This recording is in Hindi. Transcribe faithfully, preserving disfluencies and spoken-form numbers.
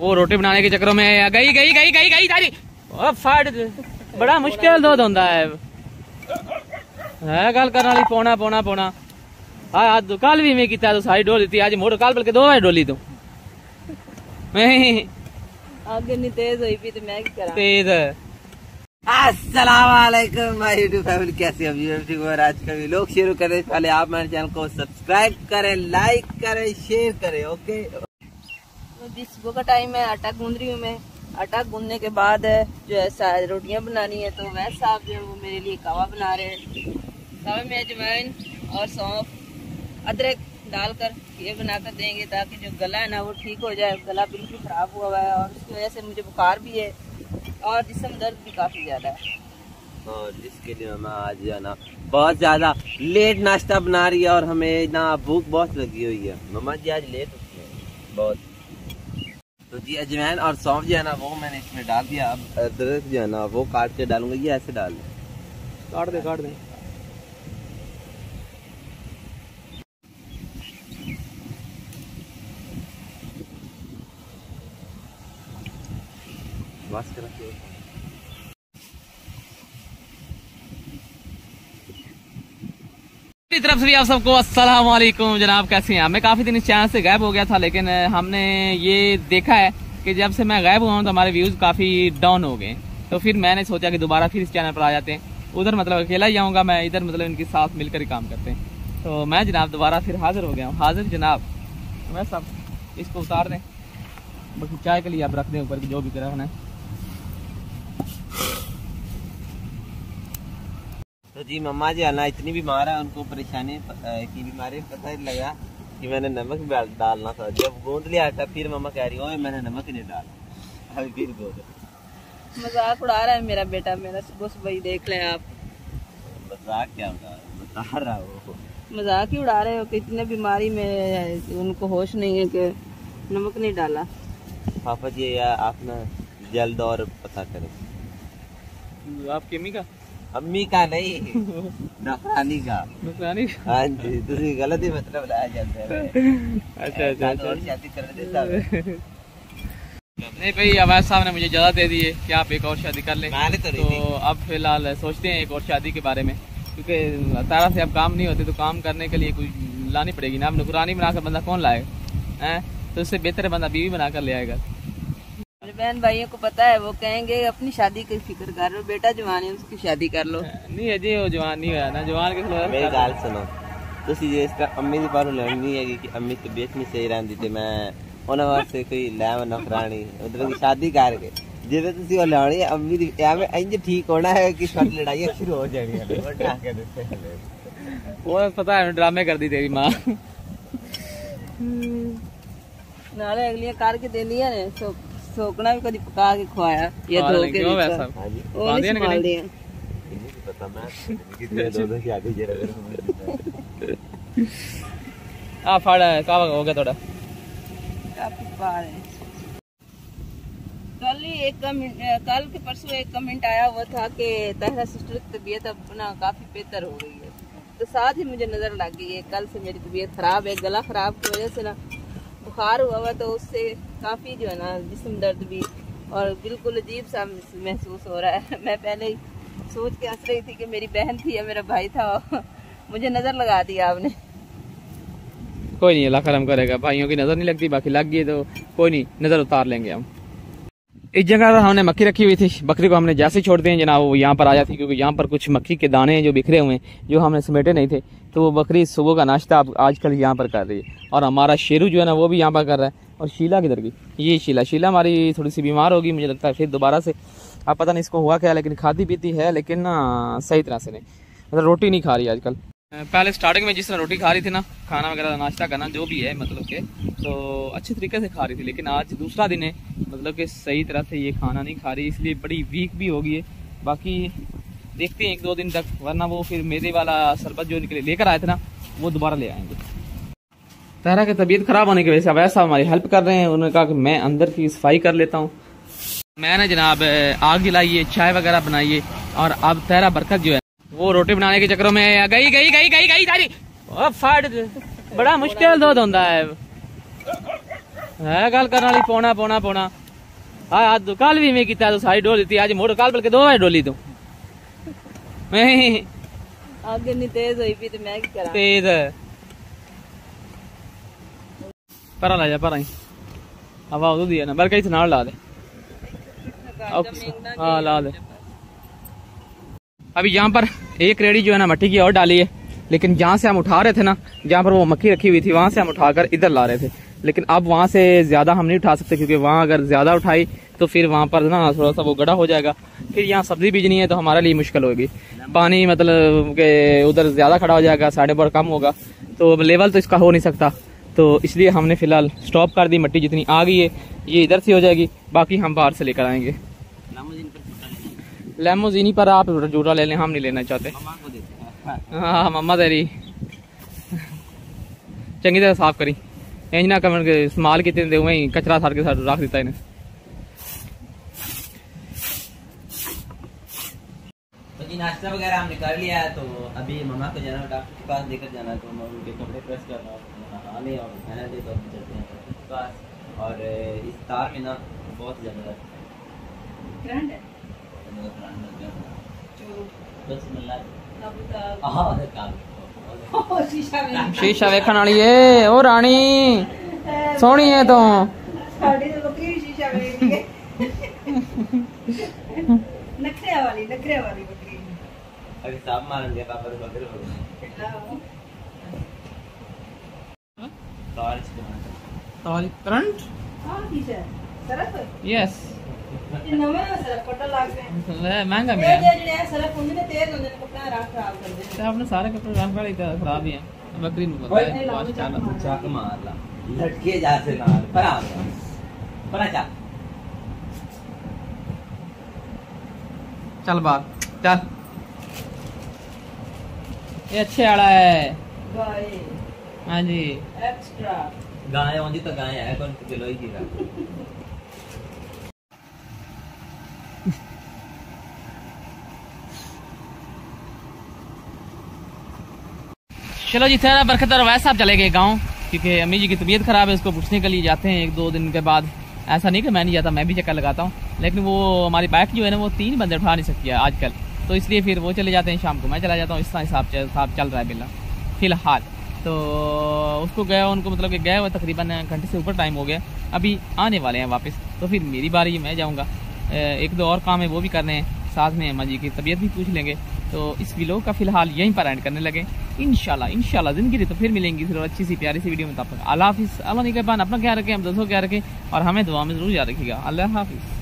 वो रोटी बनाने के चक्रों में गई गई गई गई गई सारी फट बड़ा मुश्किल दूध होता है गल करने वाली पौना पौना पौना हाँ कल भी मैं किया तो सारी डोली थी आज मोड़ कल बल्कि दो बार डोली तू आगे नहीं तेज हुई भी तो मैं क्या करा तेज अस्सलाम वालेकुम माय यूट्यूब फैमिली, कैसे हैं आप? ठीक है, आज का व्लॉग शुरू करें पहले आप मेरे चैनल को सब्सक्राइब करें, लाइक करें, शेयर करें। ओके, तो जिस सुबह का टाइम है आटा गूंद रही हूँ मैं। आटा गूंदने के बाद जो है रोटियां बनानी है, तो वैसे साहब जो है वो मेरे लिए कावा बना रहे हैं। कावे में अजवाइन और सौंफ अदरक डालकर ये बनाकर देंगे ताकि जो गला है ना वो ठीक हो जाए। गला बिल्कुल खराब हुआ हुआ है और उसकी वजह से मुझे बुखार भी है और जिस्म दर्द भी काफी ज्यादा है। और जिसके लिए मैं आज जो है ना बहुत ज्यादा लेट नाश्ता बना रही है और हमें ना भूख बहुत लगी हुई है। मम्मा जी आज लेट उठी है बहुत, तो जी अजवाइन और सौंफ जो है ना वो मैंने इसमें डाल दिया। अब अदरक जो है ना वो काट के डालूंगा, ये ऐसे डाल दे, काट दे काट दे बस कर। तरफ से भी आप सबको अस्सलाम वालेकुम जनाब, कैसे हैं? मैं काफी दिन इस चैनल से गायब हो गया था, लेकिन हमने ये देखा है कि जब से मैं गायब हुआ हूँ तो हमारे व्यूज काफी डाउन हो गए। तो फिर मैंने सोचा कि दोबारा फिर इस चैनल पर आ जाते हैं। उधर मतलब अकेला ही जाऊंगा मैं, इधर मतलब इनके साथ मिलकर ही काम करते हैं। तो मैं जनाब दोबारा फिर हाजिर हो गया हूँ। हाजिर जनाब, मैं सब इसको उतार दें, बाकी चाय के लिए आप रख दें ऊपर की जो भी रखना है। तो जी मम्मा जी आना इतनी बीमार है, उनको परेशानी की बीमारी पता ही लगा कि मैंने नमक डालना था। जब गूंद लिया आटा फिर मम्मा कह रही है मैंने नमक ही नहीं डाला। अभी फिर गूंद मजाक उड़ा रहा है मेरा बेटा मेरा। सुबह सुबह ही देख लें आप। मजाक क्या बता रहा हो? मजाक ही उड़ा रहे हो कि इतने बीमारी में उनको होश नहीं है कि नमक नहीं डाला। पापा जी आप ना जल्द और पता करें। आपकी अम्मी का? अम्मी का नहीं, नौकरानी का। नौकरानी? हाँ जी, तुझे गलत ही मतलब लाया जाता है। अच्छा अच्छा अच्छा शादी कर देता है। नहीं भाई, अवैध साहब ने मुझे इजाजत दे दी है कि आप एक और शादी कर लें। तो, तो अब फिलहाल सोचते हैं एक और शादी के बारे में, क्योंकि तारा से अब काम नहीं होते तो काम करने के लिए कोई लानी पड़ेगी ना। अब नौकरानी बनाकर बंदा कौन लाएगा है? तो उससे बेहतर बंदा बीवी बनाकर ले आएगा। मेरे बहन भाइयों को पता है, वो कहेंगे अपनी शादी की फिक्र कर लो, बेटा जवान है उसकी शादी कर लो। नहीं अजय वो जवान नहीं हुआ ना, जवान के मेरी गाल सुनो तुसी जे इसका अम्मी दी पर लड़नी है कि अम्मी तबीयत नहीं सही रहंदी ते मैं उन्हां वास्ते कोई लैव नौकरानी उधर की शादी करके जिवे तुसी ओ लाणी अम्मी दी एवें इंज ठीक होना है कि साडी लड़ाई शुरू हो जानी है। वो ढा के देते वो पता है ड्रामे कर दी तेरी मां नाले अगलियां करके दे लिया ने। तो सोकना भी कभी पका के खवाया या धो के क्यों वैसा वो नहीं संभाल दिया। पता मैं कितने दो दो शादी जरा आ फाड़ा कावा हो गया थोड़ा काफी पार है। कल ही एक कमेंट कल के परसों एक कमेंट आया हुआ था कि ताहिरा सिस्टर की तबीयत अब ना काफी बेहतर हो गई है। तो साथ ही मुझे नजर लग गई है कल से मेरी तबीयत खराब है। गला खराब की वजह से ना बुखार हुआ हुआ, तो उससे काफी जो है ना जिस्म दर्द भी और बिल्कुल अजीब सा महसूस हो रहा है। मैं पहले ही सोच के हंस रही थी कि मेरी बहन थी या मेरा भाई था, मुझे नजर लगा दिया आपने। कोई नहीं, अल्लाह करम करेगा। भाइयों की नजर नहीं लगती, बाकी लग गई तो कोई नहीं, नजर उतार लेंगे हम। इस जगह पर हमने मक्खी रखी हुई थी, बकरी को हमने जैसे छोड़ दिए जनाब वो यहाँ पर आ जाती, क्योंकि यहाँ पर कुछ मक्खी के दाने जो बिखरे हुए हैं जो हमने समेटे नहीं थे। तो वो बकरी सुबह का नाश्ता अब आजकल यहाँ पर कर रही है। और हमारा शेरू जो है ना वो भी यहाँ पर कर रहा है। और शीला किधर गई? ये शीला शीला हमारी थोड़ी सी बीमार होगी, मुझे लगता है फिर दोबारा से। अब पता नहीं इसको हुआ क्या, लेकिन खाती पीती है लेकिन ना सही तरह से नहीं, मतलब रोटी नहीं खा रही आजकल। पहले स्टार्टिंग में जिस तरह रोटी खा रही थी ना, खाना वगैरह नाश्ता करना जो भी है मतलब के, तो अच्छे तरीके से खा रही थी। लेकिन आज दूसरा दिन है, मतलब कि सही तरह से ये खाना नहीं खा रही, इसलिए बड़ी वीक भी हो गई है। बाकी देखते हैं एक दो दिन तक, वरना वो फिर मेरे वाला शरबत जो निकले लेकर आए थे ना वो दोबारा ले आएंगे। ताहिरा की तबीयत खराब होने की वजह से अवैध साहब हमारी हेल्प कर रहे हैं। उन्होंने कहा कि मैं अंदर की सफाई कर लेता हूँ। मैंने जनाब आग जलाइए, चाय वगैरह बनाइए, और अब ताहिरा बरकत जो है वो रोटी बनाने के चक्रों में गई गई गई गई गई सारी फट बड़ा मुश्किल दूध होता है है गल करने वाली पौना पौना पौना हाँ आज कल भी मैं किया तो सारी डोली थी आज मोड़ कल बल्कि दो बार डोली तू आगे नहीं तेज हुई भी तो मैं क्या करा तेज परा ला जा परा ही हवा उधर दिया ना बल्कि नाल ला दे हाँ ला दे। अभी यहाँ पर एक रेडी जो है ना मट्टी की और डाली है, लेकिन जहाँ से हम उठा रहे थे ना, जहाँ पर वो मक्खी रखी हुई थी वहां से हम उठाकर इधर ला रहे थे, लेकिन अब वहां से ज्यादा हम नहीं उठा सकते क्योंकि वहां अगर ज्यादा उठाई तो फिर वहां पर ना थोड़ा सा वो गड़ा हो जाएगा, फिर यहाँ सब्जी बीजनी है तो हमारे लिए मुश्किल होगी। पानी मतलब के उधर ज्यादा खड़ा हो जाएगा, साढ़े पर कम होगा तो लेवल तो इसका हो नहीं सकता, तो इसलिए हमने फिलहाल स्टॉप कर दी। मट्टी जितनी आ गई है ये इधर से हो जाएगी, बाकी हम बाहर से लेकर आएंगे। लेमोजीनी पर आप जूरा ले लें, हम नहीं लेना चाहते। हाँ मम्मा तेरी चंगी तरह साफ करी इंज ना कमन के इस्तेमाल कितने दे वही कचरा सार के साथ रख देता इन्हें। तो जी नाश्ता वगैरह हमने कर लिया है, तो अभी मम्मा को जाना डॉक्टर के पास लेकर जाना, तो मैं उनके कपड़े प्रेस करना नहाने और खाना दे तो चलते हैं डॉक्टर के पास। और इस तार में ना बहुत ज्यादा ग्रैंड है शीशा वेखण वाली है ओ रानी सोहनी है तो नखरे वाली नखरे वाली बकरी अभी साफ मारन दे पापा तो बकरे हो टॉर्च टॉर्च करंट हां ठीक है सरफ यस ये नवा सरफ पटा लागते हैं महंगा मिला ये जेडे सरफ होंदे ने तेज होंदे ने कपड़ा रंग खराब कर दे तो आपने सारे कपड़े रंग वाले खराब ही हैं। बकरी नु पता है वाश चाला चाक मार ला लटके जा से नाल पर आ पर जा चल बाहर चल ये अच्छे वाला है गाय हाँ जी एक्स्ट्रा गाय होंदी तो गाय है कौन किलो ही कीरा। चलो जी तेरा बरकत और वैसे आप चले गए गाँव क्योंकि अम्मी जी की तबीयत खराब है, उसको पूछने के लिए जाते हैं एक दो दिन के बाद। ऐसा नहीं कि मैं नहीं जाता, मैं भी चक्कर लगाता हूँ, लेकिन वो हमारी बाइक जो है ना वो तीन बंदे उठा नहीं सकती है आजकल, तो इसलिए फिर वो चले जाते हैं, शाम को मैं चला जाता हूँ। इस तरह हिसाब हिसाब चल रहा है बिल्ला फिलहाल। तो उसको गया उनको मतलब कि गए हुए तकरीबन घंटे से ऊपर टाइम हो गया, अभी आने वाले हैं वापस, तो फिर मेरी बारी मैं जाऊँगा। एक दो और काम है वो भी करने हैं, साथ में अम्मा जी की तबीयत भी पूछ लेंगे। तो इस व्लॉग का फिलहाल यहीं पर एंड करने लगे। इंशाल्लाह इंशाल्लाह जिंदगी तो फिर मिलेंगी फिर अच्छी सी प्यारी सी वीडियो में। तब तक अल्लाह हाफिज़। अल्लाह निगहबान, अपना ख्याल रखें, हम दोस्तों ख्याल रखें और हमें दुआ में जरूर याद रखिएगा। अल्लाह हाफिज़।